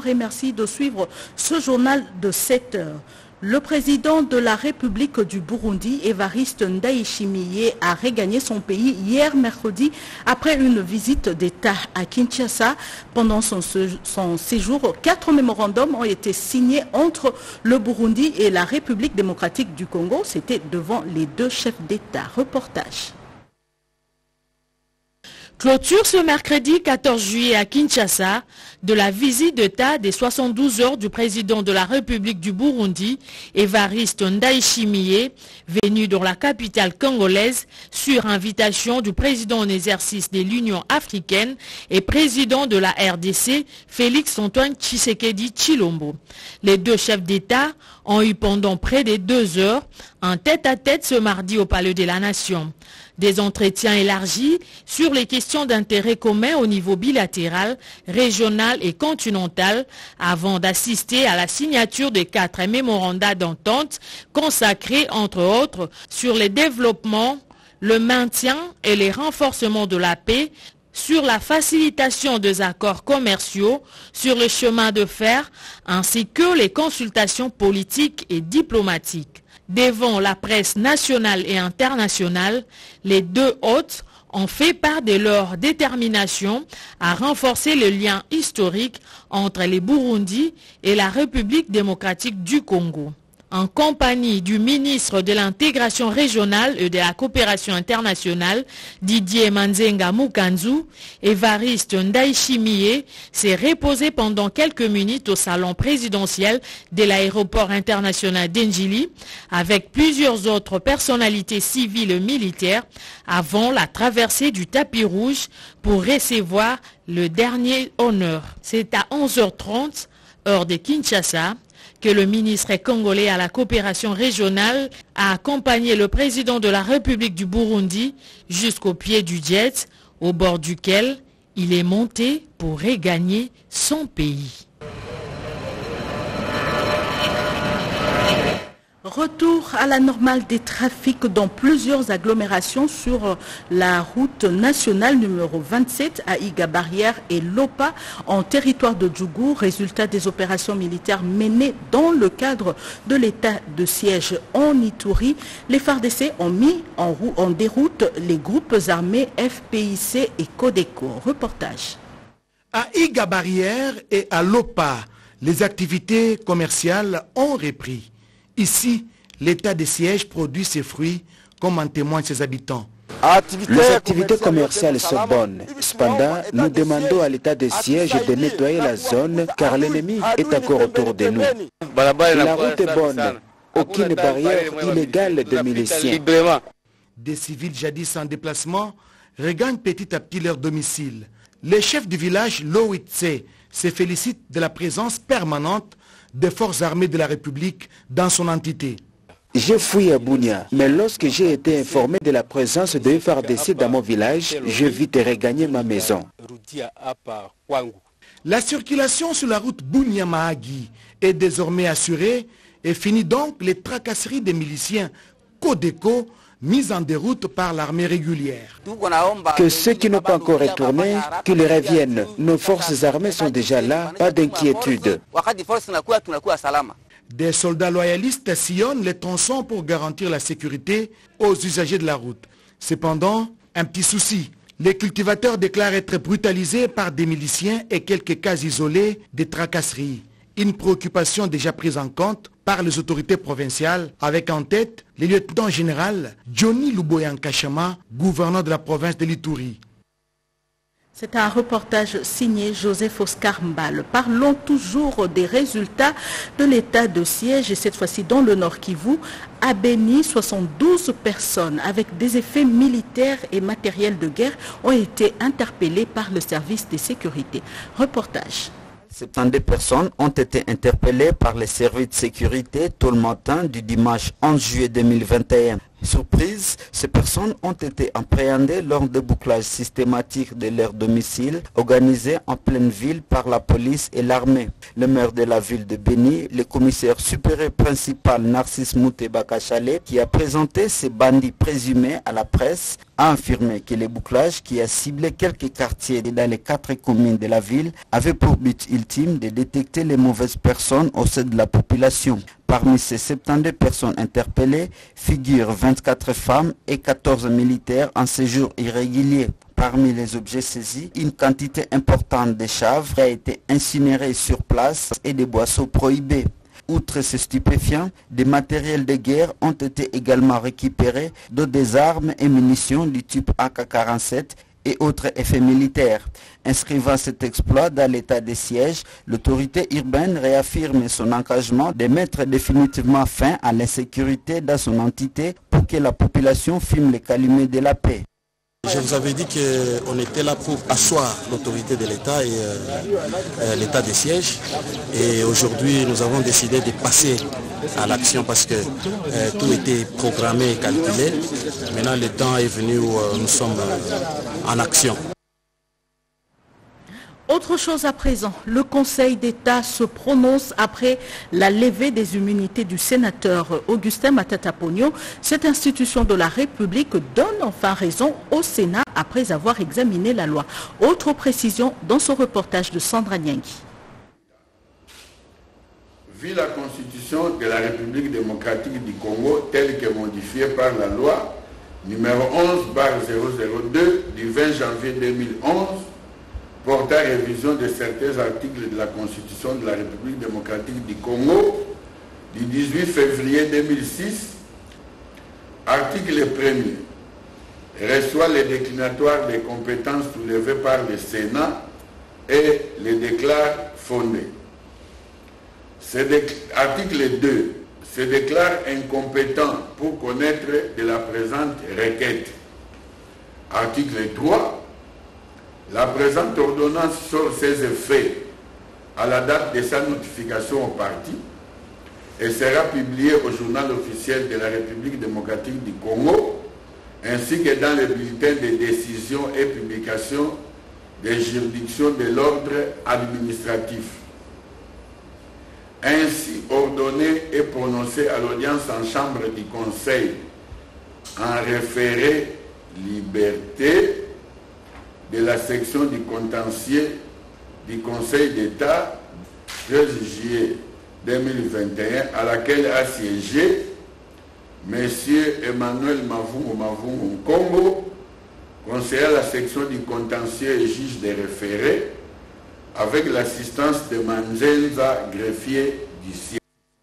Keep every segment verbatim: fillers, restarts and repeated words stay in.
bonjour et merci de suivre ce journal de sept heures. Le président de la République du Burundi, Évariste Ndayishimiye, a regagné son pays hier mercredi après une visite d'État à Kinshasa. Pendant son, son séjour, quatre mémorandums ont été signés entre le Burundi et la République démocratique du Congo. C'était devant les deux chefs d'État. Reportage. Clôture ce mercredi quatorze juillet à Kinshasa de la visite d'État des soixante-douze heures du président de la République du Burundi, Évariste Ndayishimiye, venu dans la capitale congolaise sur invitation du président en exercice de l'Union africaine et président de la R D C, Félix-Antoine Tshisekedi Tshilombo. Les deux chefs d'État ont eu pendant près de deux heures un tête-à-tête ce mardi au Palais de la Nation. Des entretiens élargis sur les questions d'intérêt commun au niveau bilatéral, régional et continental avant d'assister à la signature de quatre mémorandums d'entente consacrés entre autres sur le développement, le maintien et le renforcement de la paix, sur la facilitation des accords commerciaux, sur le chemin de fer, ainsi que les consultations politiques et diplomatiques. Devant la presse nationale et internationale, les deux hôtes ont fait part de leur détermination à renforcer le lien historique entre les Burundi et la République démocratique du Congo. En compagnie du ministre de l'intégration régionale et de la coopération internationale, Didier Manzenga Mukanzu, Évariste Ndayishimiye s'est reposé pendant quelques minutes au salon présidentiel de l'aéroport international d'Njili avec plusieurs autres personnalités civiles et militaires avant la traversée du tapis rouge pour recevoir le dernier honneur. C'est à onze heures trente, heure de Kinshasa, que le ministre congolais à la coopération régionale a accompagné le président de la République du Burundi jusqu'au pied du jet, au bord duquel il est monté pour regagner son pays. Retour à la normale des trafics dans plusieurs agglomérations sur la route nationale numéro vingt-sept à Iga-Barrière et Lopa en territoire de Djougou, résultat des opérations militaires menées dans le cadre de l'état de siège en Ituri. Les F A R D C ont mis en, route, en déroute les groupes armés F P I C et Codeco. Reportage. À Iga-Barrière et à Lopa, les activités commerciales ont repris. Ici, l'état de siège produit ses fruits, comme en témoignent ses habitants. Les activités commerciales sont bonnes. Cependant, nous demandons à l'état de siège de nettoyer la zone car l'ennemi est encore autour de nous. La route est bonne. Aucune barrière illégale de miliciens. Des civils jadis en déplacement regagnent petit à petit leur domicile. Les chefs du village Lowitse se félicitent de la présence permanente des forces armées de la République dans son entité. J'ai fui à Bunia, mais lorsque j'ai été informé de la présence de F A R D C dans mon village, j'ai vite regagné ma maison. La circulation sur la route Bunia-Mahagi est désormais assurée et finit donc les tracasseries des miliciens Codeco mis en déroute par l'armée régulière. Que ceux qui n'ont pas encore retourné, qu'ils reviennent. Nos forces armées sont déjà là, pas d'inquiétude. Des soldats loyalistes sillonnent les tronçons pour garantir la sécurité aux usagers de la route. Cependant, un petit souci. Les cultivateurs déclarent être brutalisés par des miliciens et quelques cas isolés de tracasseries. Une préoccupation déjà prise en compte par les autorités provinciales, avec en tête le lieutenant général Johnny Luboyan Kachama, gouverneur de la province de l'Ituri. C'est un reportage signé Joseph Oscar Mbal. Parlons toujours des résultats de l'état de siège et cette fois-ci dans le Nord Kivu. À Béni, soixante-douze personnes avec des effets militaires et matériels de guerre ont été interpellées par le service de sécurité. Reportage. soixante-deux personnes ont été interpellées par les services de sécurité tôt le matin du dimanche onze juillet deux mille vingt et un. Surprise, ces personnes ont été appréhendées lors de bouclages systématiques de leur domicile organisés en pleine ville par la police et l'armée. Le maire de la ville de Béni, le commissaire supérieur principal Narcisse Mouté Bakachale, qui a présenté ces bandits présumés à la presse, a affirmé que les bouclages qui a ciblé quelques quartiers dans les quatre communes de la ville avaient pour but ultime de détecter les mauvaises personnes au sein de la population. Parmi ces soixante-douze personnes interpellées figurent vingt-quatre femmes et quatorze militaires en séjour irrégulier. Parmi les objets saisis, une quantité importante de chanvre a été incinérée sur place et des boissons prohibés. Outre ces stupéfiants, des matériels de guerre ont été également récupérés, dont des armes et munitions du type A K quarante-sept et autres effets militaires. Inscrivant cet exploit dans l'état de siège, l'autorité urbaine réaffirme son engagement de mettre définitivement fin à l'insécurité dans son entité pour que la population fume les calumets de la paix. Je vous avais dit qu'on était là pour asseoir l'autorité de l'État et euh, euh, l'état de siège. Et aujourd'hui, nous avons décidé de passer à l'action parce que euh, tout était programmé et calculé. Maintenant, le temps est venu où euh, nous sommes euh, en action. Autre chose à présent, le Conseil d'État se prononce après la levée des immunités du sénateur Augustin Matata Pogno. Cette institution de la République donne enfin raison au Sénat après avoir examiné la loi. Autre précision dans ce reportage de Sandra Nyangui. Vu la Constitution de la République démocratique du Congo telle que modifiée par la loi numéro onze barre zéro zéro deux du vingt janvier deux mille onze, portant révision de certains articles de la Constitution de la République démocratique du Congo du dix-huit février deux mille six, article premier, reçoit les déclinatoires des compétences soulevées par le Sénat et les déclare fondés. Article deux, se déclare incompétent pour connaître de la présente requête. Article trois, la présente ordonnance sort ses effets à la date de sa notification au parti et sera publiée au journal officiel de la République démocratique du Congo ainsi que dans le bulletin de décision et publication des juridictions de l'ordre administratif. Ainsi ordonné et prononcé à l'audience en chambre du Conseil en référé liberté de la section du contentieux du Conseil d'État treize juillet deux mille vingt et un à laquelle a siégé M. Emmanuel Mavungu Mavungu Congo, conseiller à la section du contentieux et juge des référés, avec l'assistance de Manzenza, greffier du siège.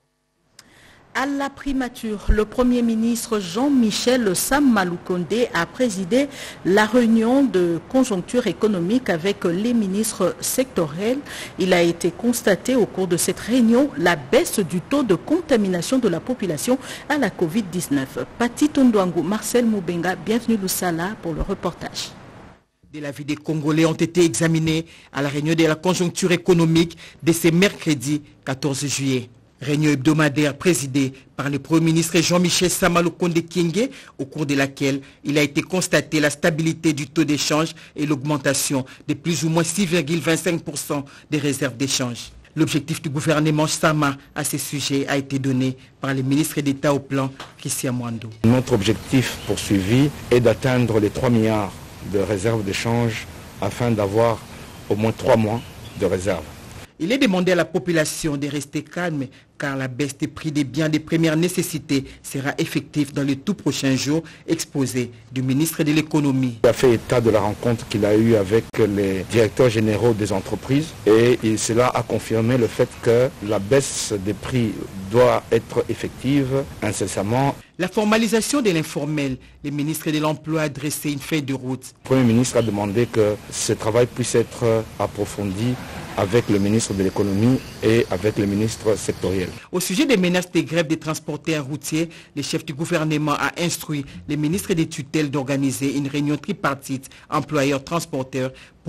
À la primature, le Premier ministre Jean-Michel Samaloukonde a présidé la réunion de conjoncture économique avec les ministres sectoriels. Il a été constaté au cours de cette réunion la baisse du taux de contamination de la population à la covid dix-neuf. Pati Tondouangou, Marcel Moubenga, bienvenue Loussala pour le reportage. De la vie des Congolais ont été examinés à la réunion de la conjoncture économique de ce mercredi quatorze juillet. Réunion hebdomadaire présidée par le Premier ministre Jean-Michel Samaloukonde Kyenge, au cours de laquelle il a été constaté la stabilité du taux d'échange et l'augmentation de plus ou moins six virgule vingt-cinq pour cent des réserves d'échange. L'objectif du gouvernement Sama à ce sujet a été donné par le ministre d'État au plan, Christian Mwando. Notre objectif poursuivi est d'atteindre les trois milliards de réserves d'échange afin d'avoir au moins trois mois de réserves. Il est demandé à la population de rester calme car la baisse des prix des biens de première nécessité sera effective dans les tout prochains jours, exposé du ministre de l'économie. Il a fait état de la rencontre qu'il a eue avec les directeurs généraux des entreprises et cela a confirmé le fait que la baisse des prix doit être effective incessamment. La formalisation de l'informel, le ministre de l'Emploi a dressé une feuille de route. Le Premier ministre a demandé que ce travail puisse être approfondi avec le ministre de l'économie et avec le ministre sectoriel. Au sujet des menaces des grèves des transporteurs routiers, le chef du gouvernement a instruit les ministres des tutelles d'organiser une réunion tripartite employeurs-transporteurs pour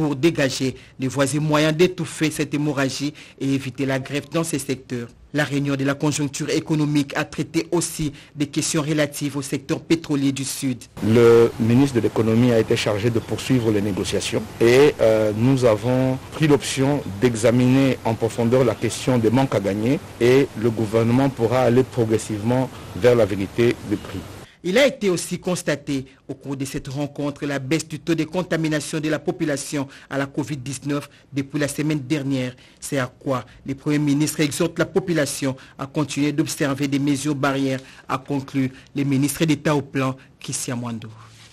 pour dégager les voies et moyens d'étouffer cette hémorragie et éviter la grève dans ces secteurs. La réunion de la conjoncture économique a traité aussi des questions relatives au secteur pétrolier du Sud. Le ministre de l'économie a été chargé de poursuivre les négociations et euh, nous avons pris l'option d'examiner en profondeur la question des manques à gagner et le gouvernement pourra aller progressivement vers la vérité des prix. Il a été aussi constaté au cours de cette rencontre la baisse du taux de contamination de la population à la covid dix-neuf depuis la semaine dernière. C'est à quoi le Premier ministre exhorte la population à continuer d'observer des mesures barrières, a conclu le ministre d'État au plan, Christian Mwando.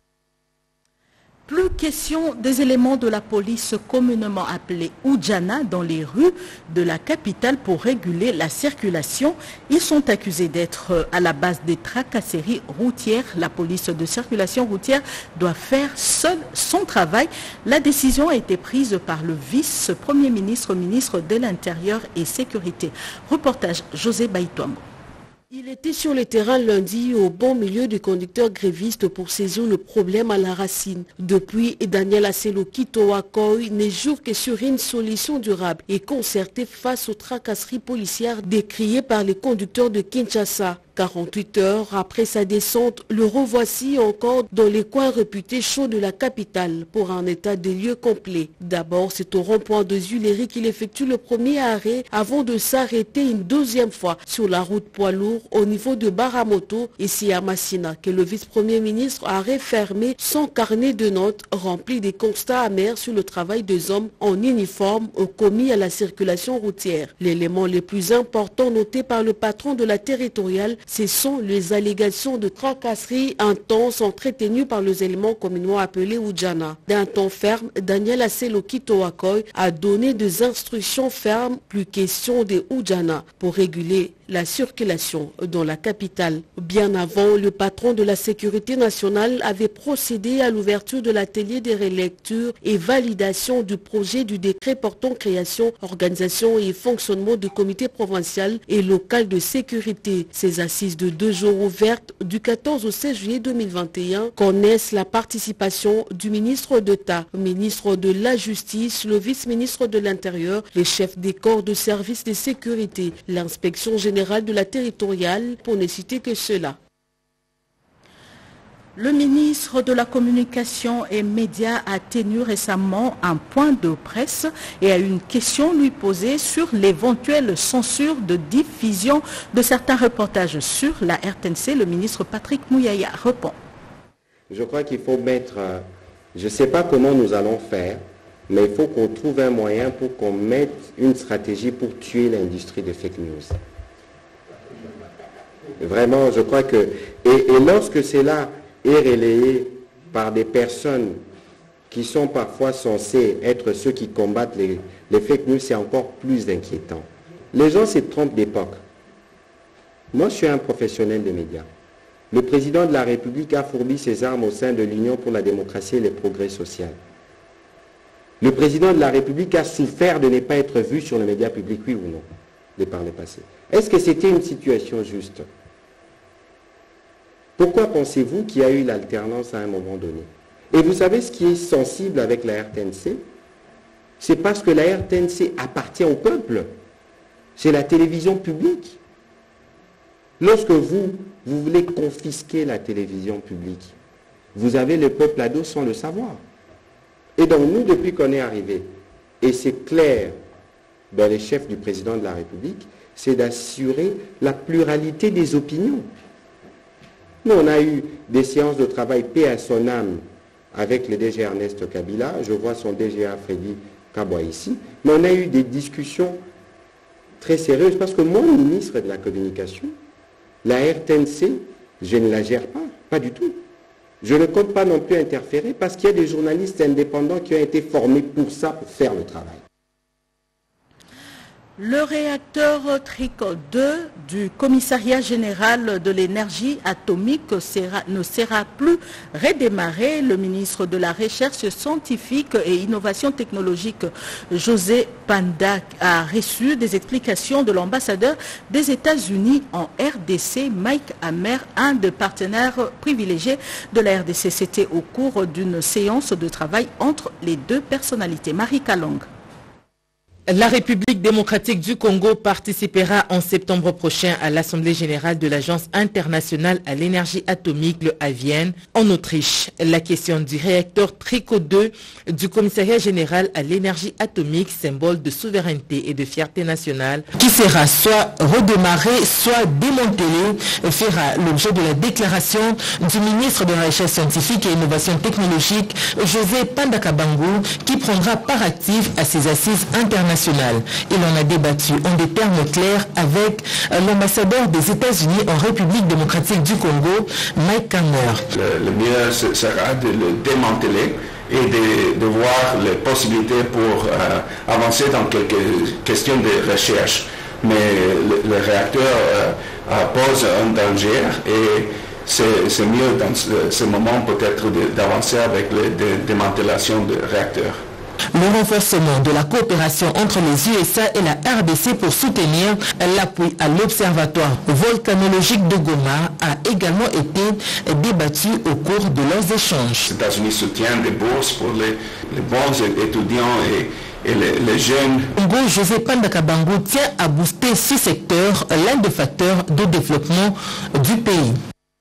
Plus question des éléments de la police communément appelés Oudjana dans les rues de la capitale pour réguler la circulation. Ils sont accusés d'être à la base des tracasseries routières. La police de circulation routière doit faire seule son travail. La décision a été prise par le vice-premier ministre, ministre de l'Intérieur et Sécurité. Reportage José Baïtoambo. Il était sur le terrain lundi au bon milieu des conducteurs grévistes pour saisir le problème à la racine. Depuis, Daniel Asselo Kitowakoy n'est jour que sur une solution durable et concertée face aux tracasseries policières décriées par les conducteurs de Kinshasa. quarante-huit heures après sa descente, le revoici encore dans les coins réputés chauds de la capitale pour un état des lieux complet. D'abord, c'est au rond-point de Zuleri qu'il effectue le premier arrêt avant de s'arrêter une deuxième fois sur la route poids lourd au niveau de Baramoto, ici à Massina, que le vice-premier ministre a refermé son carnet de notes rempli des constats amers sur le travail des hommes en uniforme commis à la circulation routière. L'élément le plus important noté par le patron de la territoriale, ce sont les allégations de tracasseries intenses entretenues par les éléments communément appelés Oudjana. D'un ton ferme, Daniel Asselo Kitowakoy a donné des instructions fermes, plus question des Oudjana, pour réguler la circulation dans la capitale. Bien avant, le patron de la sécurité nationale avait procédé à l'ouverture de l'atelier de relecture et validation du projet du décret portant création, organisation et fonctionnement du comité provincial et local de sécurité. Ces assises de deux jours ouvertes du quatorze au seize juillet deux mille vingt et un connaissent la participation du ministre d'État, ministre de la Justice, le vice-ministre de l'Intérieur, les chefs des corps de services de sécurité, l'inspection générale de la territoriale, pour ne citer que cela. Le ministre de la Communication et Médias a tenu récemment un point de presse et a eu une question lui posée sur l'éventuelle censure de diffusion de certains reportages sur la R T N C. Le ministre Patrick Mouyaya répond. Je crois qu'il faut mettre, je ne sais pas comment nous allons faire, mais il faut qu'on trouve un moyen pour qu'on mette une stratégie pour tuer l'industrie de fake news. Vraiment, je crois que... Et, et lorsque cela est relayé par des personnes qui sont parfois censées être ceux qui combattent les, les fake news, c'est encore plus inquiétant. Les gens se trompent d'époque. Moi, je suis un professionnel des médias. Le président de la République a fourbi ses armes au sein de l'Union pour la démocratie et le progrès social. Le président de la République a souffert de ne pas être vu sur les médias publics, oui ou non, de par le passé. Est-ce que c'était une situation juste? Pourquoi pensez-vous qu'il y a eu l'alternance à un moment donné? Et vous savez ce qui est sensible avec la R T N C? C'est parce que la R T N C appartient au peuple. C'est la télévision publique. Lorsque vous, vous voulez confisquer la télévision publique, vous avez le peuple à dos sans le savoir. Et donc nous, depuis qu'on est arrivé, et c'est clair dans les chefs du président de la République, c'est d'assurer la pluralité des opinions. Nous, on a eu des séances de travail paix à son âme avec le D G Ernest Kabila, je vois son D G A Freddy Kabwa ici, mais on a eu des discussions très sérieuses parce que moi, ministre de la Communication, la R T N C, je ne la gère pas, pas du tout. Je ne compte pas non plus interférer parce qu'il y a des journalistes indépendants qui ont été formés pour ça, pour faire le travail. Le réacteur Trico deux du Commissariat général de l'énergie atomique sera, ne sera plus redémarré. Le ministre de la Recherche scientifique et innovation technologique, José Panda, a reçu des explications de l'ambassadeur des États-Unis en R D C, Mike Hammer, un des partenaires privilégiés de la R D C. C'était au cours d'une séance de travail entre les deux personnalités. Marie Kalong. La République démocratique du Congo participera en septembre prochain à l'Assemblée générale de l'Agence internationale à l'énergie atomique, le A Vienne, en Autriche. La question du réacteur Trico deux du Commissariat général à l'énergie atomique, symbole de souveraineté et de fierté nationale, qui sera soit redémarré, soit démantelé, fera l'objet de la déclaration du ministre de la Recherche scientifique et innovation technologique, José Panda Kabangu, qui prendra part active à ces assises internationales. Il en a débattu en des termes clairs avec l'ambassadeur des États-Unis en République démocratique du Congo, Mike Hammer. Le, le mieux sera de le démanteler et de, de voir les possibilités pour euh, avancer dans quelques questions de recherche. Mais le, le réacteur euh, pose un danger et c'est mieux dans ce, ce moment peut-être d'avancer avec la démantélation de réacteurs. Le renforcement de la coopération entre les U S A et la R D C pour soutenir l'appui à l'Observatoire volcanologique de Goma a également été débattu au cours de leurs échanges. Les États-Unis soutiennent des bourses pour les, les bons étudiants et, et les, les jeunes. Congo, José Panda Kabangu tient à booster ce secteur, l'un des facteurs de développement du pays.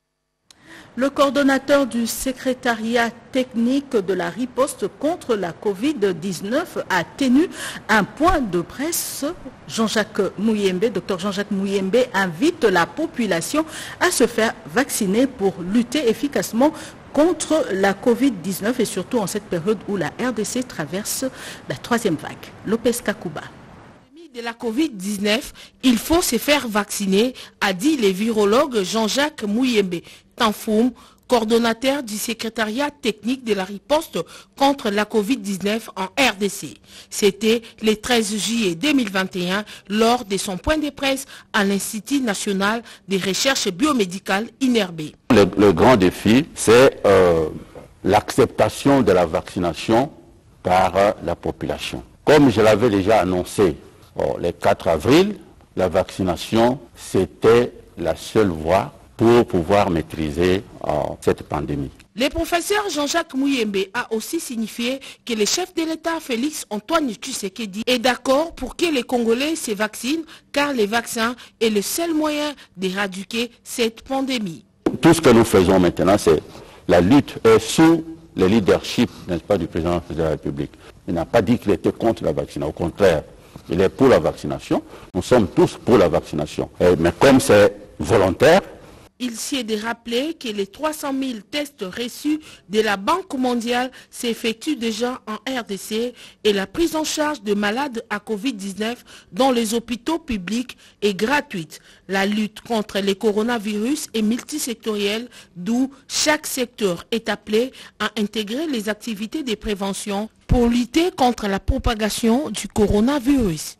Le coordonnateur du secrétariat technique de la riposte contre la covid dix-neuf a tenu un point de presse. Jean-Jacques Mouyembe, docteur Jean-Jacques Mouyembe, invite la population à se faire vacciner pour lutter efficacement contre la covid dix-neuf et surtout en cette période où la R D C traverse la troisième vague. Lopez Kakouba. De la covid dix-neuf, il faut se faire vacciner, a dit le virologue Jean-Jacques Mouyembe Tanfoum, coordonnateur du secrétariat technique de la riposte contre la covid dix-neuf en R D C. C'était le treize juillet deux mille vingt et un lors de son point de presse à l'Institut national des recherches biomédicales I N R B. Le, le grand défi, c'est euh, l'acceptation de la vaccination par euh, la population. Comme je l'avais déjà annoncé oh, le quatre avril, la vaccination, c'était la seule voie pour pouvoir maîtriser euh, cette pandémie. Le professeur Jean-Jacques Mouyembe a aussi signifié que le chef de l'État Félix Antoine Tshisekedi est d'accord pour que les Congolais se vaccinent car les vaccins est le seul moyen d'éradiquer cette pandémie. Tout ce que nous faisons maintenant, c'est la lutte est sous le leadership, n'est-ce pas, du président de la République. Il n'a pas dit qu'il était contre la vaccination, au contraire, il est pour la vaccination. Nous sommes tous pour la vaccination. Et, mais comme c'est volontaire, il s'y est de rappeler que les trois cent mille tests reçus de la Banque mondiale s'effectuent déjà en R D C et la prise en charge de malades à covid dix-neuf dans les hôpitaux publics est gratuite. La lutte contre les coronavirus est multisectorielle, d'où chaque secteur est appelé à intégrer les activités de prévention pour lutter contre la propagation du coronavirus.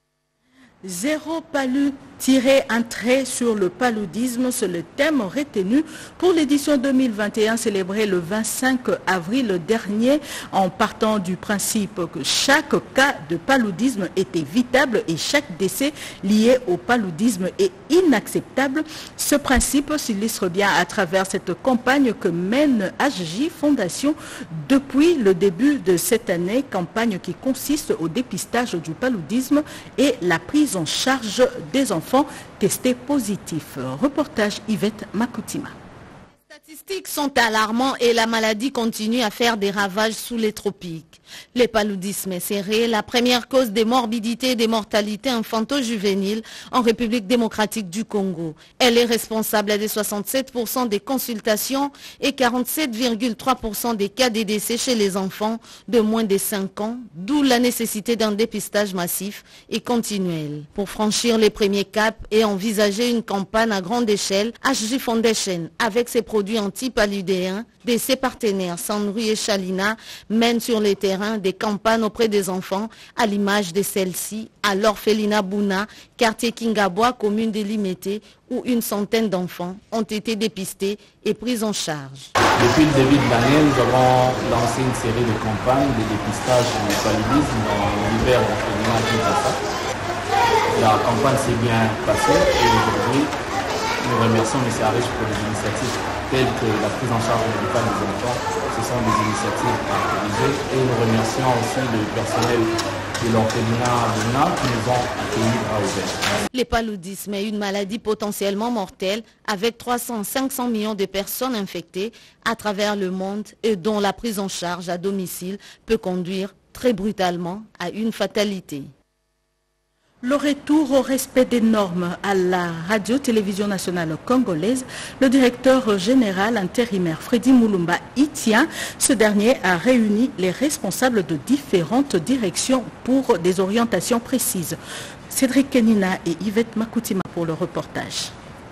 Zéro palu, tirer un trait sur le paludisme, c'est le thème retenu pour l'édition deux mille vingt et un célébrée le vingt-cinq avril dernier en partant du principe que chaque cas de paludisme est évitable et chaque décès lié au paludisme est inacceptable. Ce principe s'illustre bien à travers cette campagne que mène H J Fondation depuis le début de cette année, campagne qui consiste au dépistage du paludisme et la prise en charge des enfants testés positifs. Reportage Yvette Makoutima. Les statistiques sont alarmantes et la maladie continue à faire des ravages sous les tropiques. Le paludisme est serré, la première cause des morbidités et des mortalités infanto-juvéniles en République démocratique du Congo. Elle est responsable de soixante-sept pour cent des consultations et quarante-sept virgule trois pour cent des cas de décès chez les enfants de moins de cinq ans, d'où la nécessité d'un dépistage massif et continuel. Pour franchir les premiers caps et envisager une campagne à grande échelle, H J Foundation, avec ses produits antipaludéens, de ses partenaires Sanrui et Chalina, mène sur les terrains terrain des campagnes auprès des enfants, à l'image de celle-ci, à l'orphelinat Bouna, quartier Kingabois, commune de Limete, où une centaine d'enfants ont été dépistés et pris en charge. Depuis le début de l'année, nous avons lancé une série de campagnes de dépistage du paludisme dans l'hiver d'orphelinat à Kinshasa. La campagne s'est bien passée et aujourd'hui, nous remercions M. Arish pour les initiatives telles que la prise en charge médicale des enfants. Ce sont des initiatives caractérisées et nous remercions aussi le personnel de l'orphelinat qui nous ont accueillis à ouvert. Le paludisme est une maladie potentiellement mortelle avec trois cents à cinq cents millions de personnes infectées à travers le monde et dont la prise en charge à domicile peut conduire très brutalement à une fatalité. Le retour au respect des normes à la radio-télévision nationale congolaise, le directeur général intérimaire Freddy Mulumba y tient. Ce dernier a réuni les responsables de différentes directions pour des orientations précises. Cédric Kenina et Yvette Makoutima pour le reportage.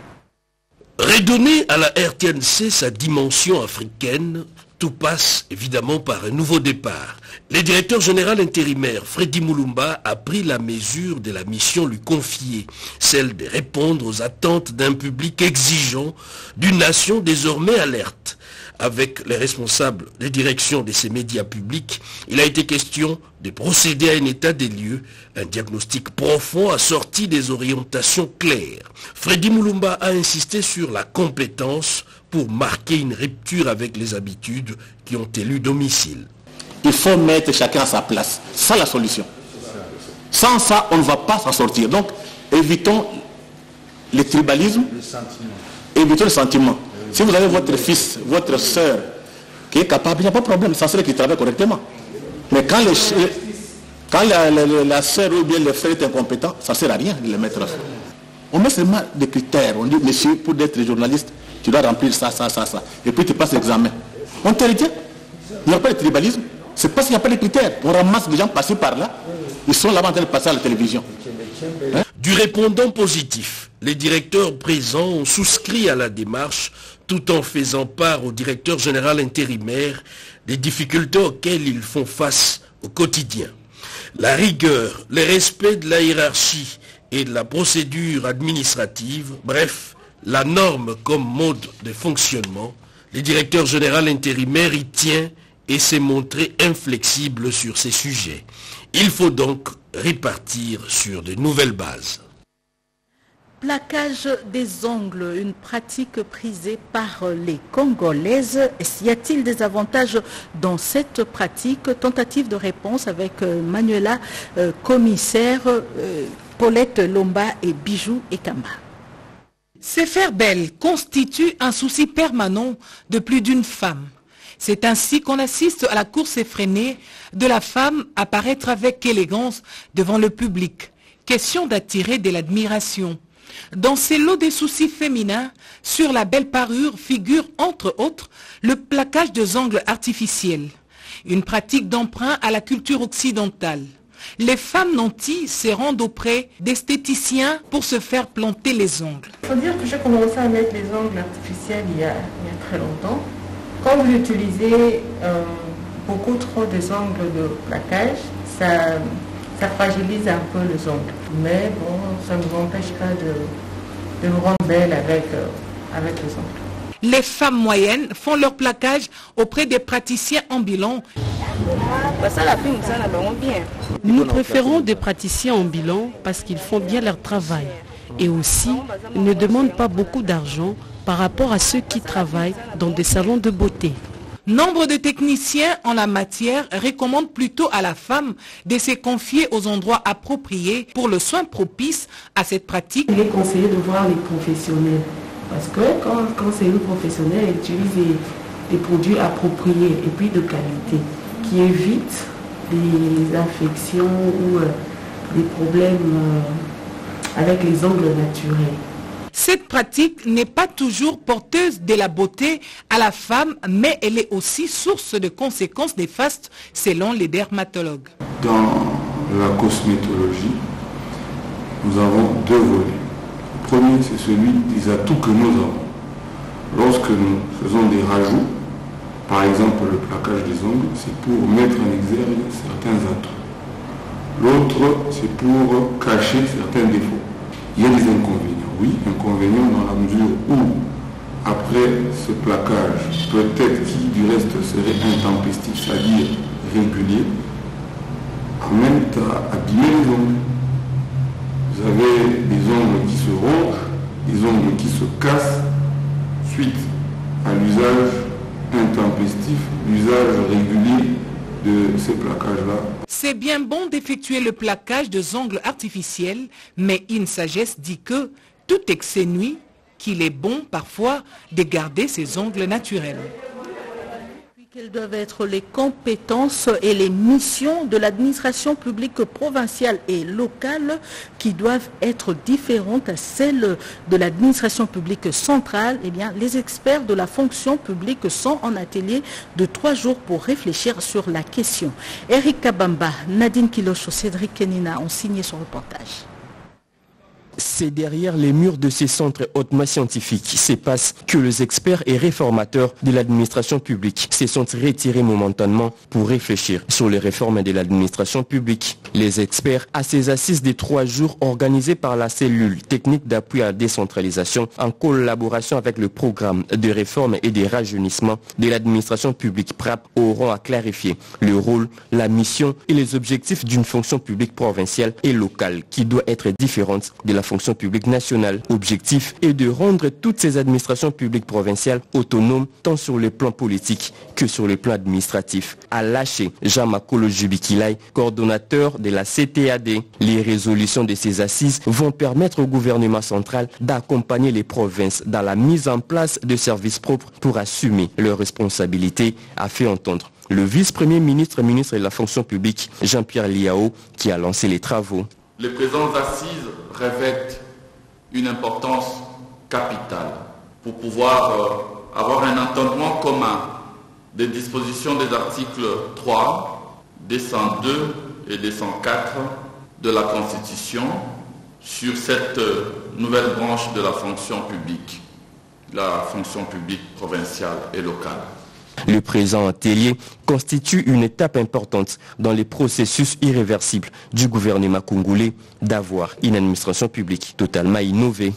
Redonner à la R T N C sa dimension africaine, tout passe évidemment par un nouveau départ. Le directeur général intérimaire Freddy Mulumba a pris la mesure de la mission lui confiée, celle de répondre aux attentes d'un public exigeant, d'une nation désormais alerte. Avec les responsables des directions de ces médias publics, il a été question de procéder à un état des lieux, un diagnostic profond assorti des orientations claires. Freddy Mulumba a insisté sur la compétence pour marquer une rupture avec les habitudes qui ont élu domicile. Il faut mettre chacun à sa place. C'est ça la solution. Sans ça, on ne va pas s'en sortir. Donc, évitons le tribalisme, évitons le sentiment. Si vous avez votre fils, votre soeur qui est capable, il n'y a pas de problème, c'est celle qui travaille correctement. Mais quand, les, quand la, la, la soeur ou bien le frère est incompétent, ça ne sert à rien de le mettre à fond. On met seulement des critères. On dit, monsieur, pour être journaliste, tu dois remplir ça, ça, ça, ça. Et puis tu passes l'examen. On te retient. Il n'y a pas de tribalisme. C'est parce qu'il n'y a pas de critères. On ramasse des gens passés par là. Ils sont là en train de passer à la télévision. Hein? Du répondant positif, les directeurs présents ont souscrit à la démarche tout en faisant part au directeur général intérimaire des difficultés auxquelles ils font face au quotidien. La rigueur, le respect de la hiérarchie et de la procédure administrative, bref, la norme comme mode de fonctionnement, le directeur général intérimaire y tient et s'est montré inflexible sur ces sujets. Il faut donc repartir sur de nouvelles bases. Plaquage des ongles, une pratique prisée par les Congolaises. Y a-t-il des avantages dans cette pratique? Tentative de réponse avec Manuela, euh, commissaire, euh, Paulette Lomba et Bijou Ekamba. Se faire belle constitue un souci permanent de plus d'une femme. C'est ainsi qu'on assiste à la course effrénée de la femme à paraître avec élégance devant le public. Question d'attirer de l'admiration. Dans ces lots des soucis féminins, sur la belle parure figure entre autres le plaquage des ongles artificiels, une pratique d'emprunt à la culture occidentale. Les femmes nantis se rendent auprès d'esthéticiens pour se faire planter les ongles. Il faut dire que j'ai commencé à mettre les ongles artificiels il y a, il y a très longtemps. Quand vous utilisez euh, beaucoup trop des ongles de plaquage, ça, ça fragilise un peu les ongles. Mais bon, ça ne nous empêche pas de, de nous rendre belles avec, euh, avec les ongles. Les femmes moyennes font leur plaquage auprès des praticiens ambulants. Nous préférons des praticiens ambulants parce qu'ils font bien leur travail. Et aussi, ils ne demandent pas beaucoup d'argent par rapport à ceux qui travaillent dans des salons de beauté. Nombre de techniciens en la matière recommandent plutôt à la femme de se confier aux endroits appropriés pour le soin propice à cette pratique. Il est conseillé de voir les professionnels parce que quand, quand c'est une professionnelle, elle utilise des, des produits appropriés et puis de qualité qui évitent des infections ou euh, des problèmes euh, avec les ongles naturels. Cette pratique n'est pas toujours porteuse de la beauté à la femme, mais elle est aussi source de conséquences néfastes selon les dermatologues. Dans la cosmétologie, nous avons deux volets. Le premier, c'est celui des atouts que nous avons. Lorsque nous faisons des rajouts, Par exemple, le plaquage des ongles, c'est pour mettre en exergue certains atouts. L'autre, c'est pour cacher certains défauts. Il y a des inconvénients, oui, inconvénients dans la mesure où, après ce plaquage, peut-être qui du reste serait intempestif, c'est-à-dire régulier, amène à abîmer les ongles. Vous avez des ongles qui se rongent, des ongles qui se cassent, suite à l'usage intempestif, l'usage régulier de ces plaquages-là. C'est bien bon d'effectuer le plaquage de ongles artificiels, mais une sagesse dit que tout excès nuit, qu'il est bon parfois de garder ses ongles naturels. Quelles doivent être les compétences et les missions de l'administration publique provinciale et locale qui doivent être différentes à celles de l'administration publique centrale? Eh bien, les experts de la fonction publique sont en atelier de trois jours pour réfléchir sur la question. Eric Kabamba, Nadine Kilocho, Cédric Kenina ont signé son reportage. C'est derrière les murs de ces centres hautement scientifiques s'espace que les experts et réformateurs de l'administration publique se sont retirés momentanément pour réfléchir sur les réformes de l'administration publique. Les experts à ces assises des trois jours organisées par la cellule technique d'appui à la décentralisation en collaboration avec le programme de réforme et de rajeunissement de l'administration publique P R A P auront à clarifier le rôle, la mission et les objectifs d'une fonction publique provinciale et locale qui doit être différente de la fonction publique nationale. Objectif est de rendre toutes ces administrations publiques provinciales autonomes tant sur le plan politique que sur le plan administratif. A lâché Jean-Makolo Jubikilai, coordonnateur de la C T A D. Les résolutions de ces assises vont permettre au gouvernement central d'accompagner les provinces dans la mise en place de services propres pour assumer leurs responsabilités, a fait entendre le vice-premier ministre, ministre de la fonction publique, Jean-Pierre Liao, qui a lancé les travaux. Les présentes assises revêtent une importance capitale pour pouvoir euh, avoir un entendement commun des dispositions des articles trois, deux cent deux et deux cent quatre de la Constitution sur cette euh, nouvelle branche de la fonction publique, la fonction publique provinciale et locale. Le présent atelier constitue une étape importante dans les processus irréversibles du gouvernement congolais d'avoir une administration publique totalement innovée.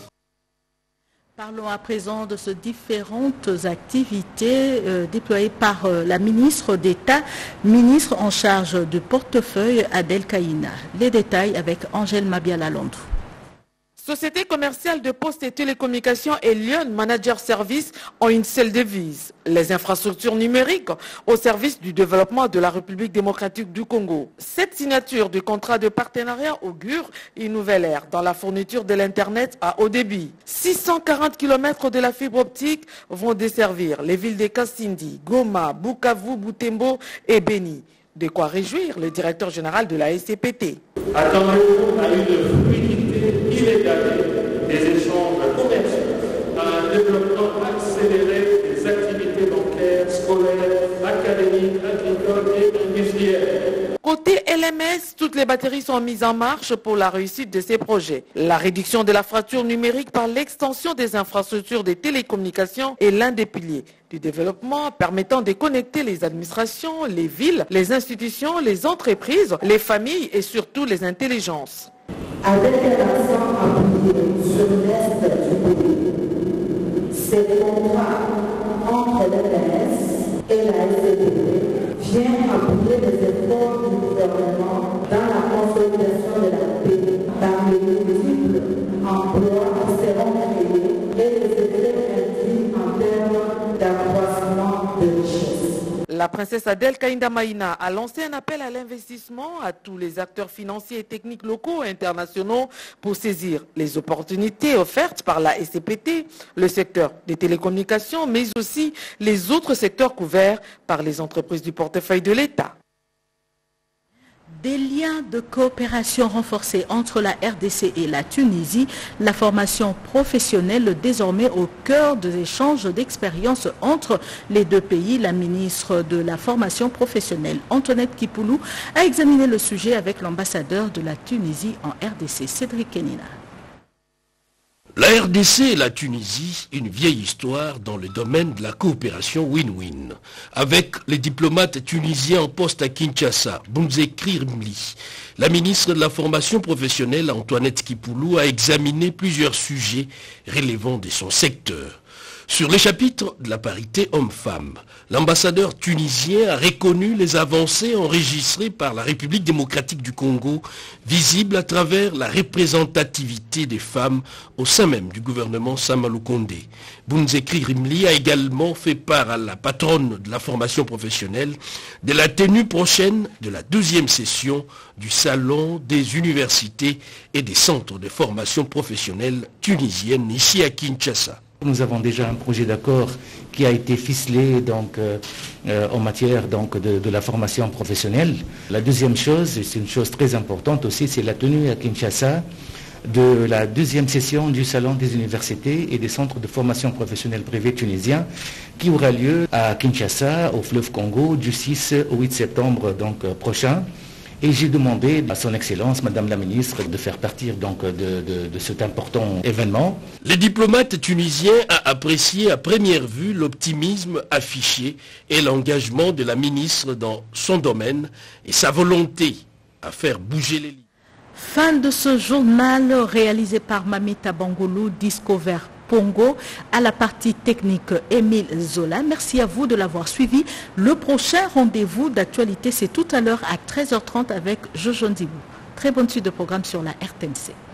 Parlons à présent de ces différentes activités euh, déployées par euh, la ministre d'État, ministre en charge de portefeuille Adel Kaïna. Les détails avec Angèle Mabiala-Landou. Société commerciale de postes et télécommunications et Lyon Manager Service ont une seule devise, les infrastructures numériques au service du développement de la République démocratique du Congo. Cette signature du contrat de partenariat augure une nouvelle ère dans la fourniture de l'Internet à haut débit. six cent quarante kilomètres de la fibre optique vont desservir les villes de Kassindi, Goma, Bukavu, Butembo et Beni. De quoi réjouir le directeur général de la S C P T. Attendez-vous à une fluidité illégalée des échanges commerciaux, à un développement accéléré des activités bancaires, scolaires, académiques, agricoles et industrielles. Côté L M S, toutes les batteries sont mises en marche pour la réussite de ces projets. La réduction de la fracture numérique par l'extension des infrastructures des télécommunications est l'un des piliers du développement permettant de connecter les administrations, les villes, les institutions, les entreprises, les familles et surtout les intelligences. Avec un accent appuyé sur l'Est du pays, ces contrats entre l'L M S et la S C P T vient appuyer les efforts du gouvernement dans la consolidation de la paix par les multiples emplois qui seront créés et les effets induits en termes d'accroissement de richesse. La princesse Adel Kaïnda Maïna a lancé un appel à l'investissement à tous les acteurs financiers et techniques locaux et internationaux pour saisir les opportunités offertes par la S C P T, le secteur des télécommunications, mais aussi les autres secteurs couverts par les entreprises du portefeuille de l'État. Des liens de coopération renforcés entre la R D C et la Tunisie, la formation professionnelle désormais au cœur des échanges d'expériences entre les deux pays. La ministre de la formation professionnelle, Antoinette Kipoulou, a examiné le sujet avec l'ambassadeur de la Tunisie en R D C, Cédric Kenina. La R D C et la Tunisie, une vieille histoire dans le domaine de la coopération win-win. Avec les diplomates tunisiens en poste à Kinshasa, Boumzekri Rimli, la ministre de la formation professionnelle Antoinette Kipoulou a examiné plusieurs sujets relevant de son secteur. Sur les chapitres de la parité homme-femme, l'ambassadeur tunisien a reconnu les avancées enregistrées par la République démocratique du Congo, visibles à travers la représentativité des femmes au sein même du gouvernement Samalou Kondé. Boumzekri Rimli a également fait part à la patronne de la formation professionnelle de la tenue prochaine de la deuxième session du Salon des universités et des centres de formation professionnelle tunisienne ici à Kinshasa. Nous avons déjà un projet d'accord qui a été ficelé donc, euh, euh, en matière donc, de, de la formation professionnelle. La deuxième chose, et c'est une chose très importante aussi, c'est la tenue à Kinshasa de la deuxième session du Salon des universités et des centres de formation professionnelle privés tunisiens qui aura lieu à Kinshasa, au fleuve Congo, du six au huit septembre donc, euh, prochain. Et j'ai demandé à son Excellence, Madame la Ministre, de faire partir donc de, de, de cet important événement. Les diplomates tunisiens ont apprécié à première vue l'optimisme affiché et l'engagement de la ministre dans son domaine et sa volonté à faire bouger les lignes. Fin de ce journal réalisé par Mamita Bangolou, Discover Pongo, à la partie technique Émile Zola. Merci à vous de l'avoir suivi. Le prochain rendez-vous d'actualité, c'est tout à l'heure à treize heures trente avec Jojo Ndibou. Très bonne suite de programme sur la R T N C.